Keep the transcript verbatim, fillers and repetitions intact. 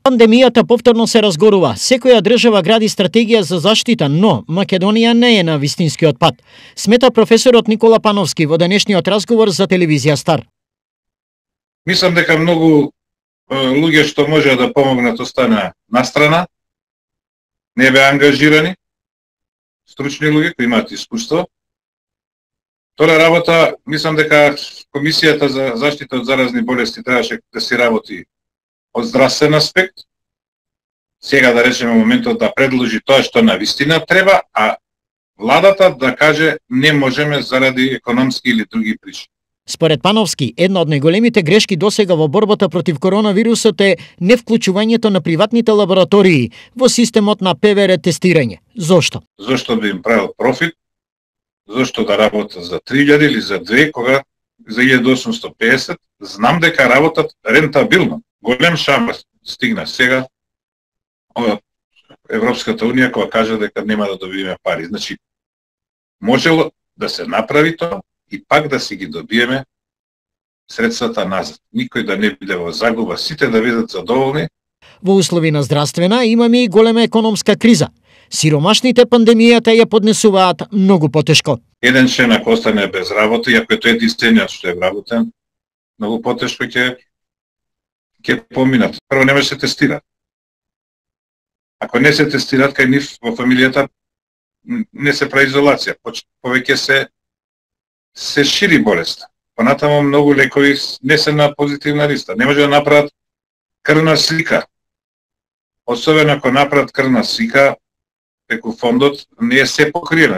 пандемијата повторно се разгорува. Секоја држава гради стратегија за заштита, но Македонија не е на вистинскиот пат, смета професорот Никола Пановски во денешниот разговор за телевизија Стар. Мислам дека многу луѓе што може да помогнат остана настрана, не беа ангажирани, стручни луѓе кои имаат искуство. Втора работа, мислам дека Комисијата за заштита од заразни болести требаше да се работи од здравствен аспект. Сега да речеме моментот да предложи тоа што на вистина треба, а владата да каже не можеме заради економски или други причини. Според Пановски, една од најголемите грешки досега во борбата против коронавирусот е невклучувањето на приватните лаборатории во системот на Пе Ве Ер тестирање. Зошто? Зошто би им правил профит? Зошто да работат за три илјади или за две, кога за илјада осумстотини и педесет? Знам дека работат рентабилно. Голем шамар стигна сега од Европската Унија кога кажа дека нема да добиеме пари. Значи, можело да се направи тоа и пак да си ги добиеме средствата назад. Никој да не биде во загуба, сите да бидат задоволни. Во услови на здравствена имаме и голема економска криза. Сиромашните пандемијата ја поднесуваат многу потешко. Еден член ако остане без работа, и ако е тој единствениот што е вработен, многу потешко ќе ќе поминат. Прво не може се тестират. Ако не се тестират кај нив во фамилијата, не се прави изолација, повеќе се се шири болест. Понатаму многу лекови не се на позитивна листа. Не може да направат крвна слика. Особено ако направат крвна слика, преку фондот не е се покриена.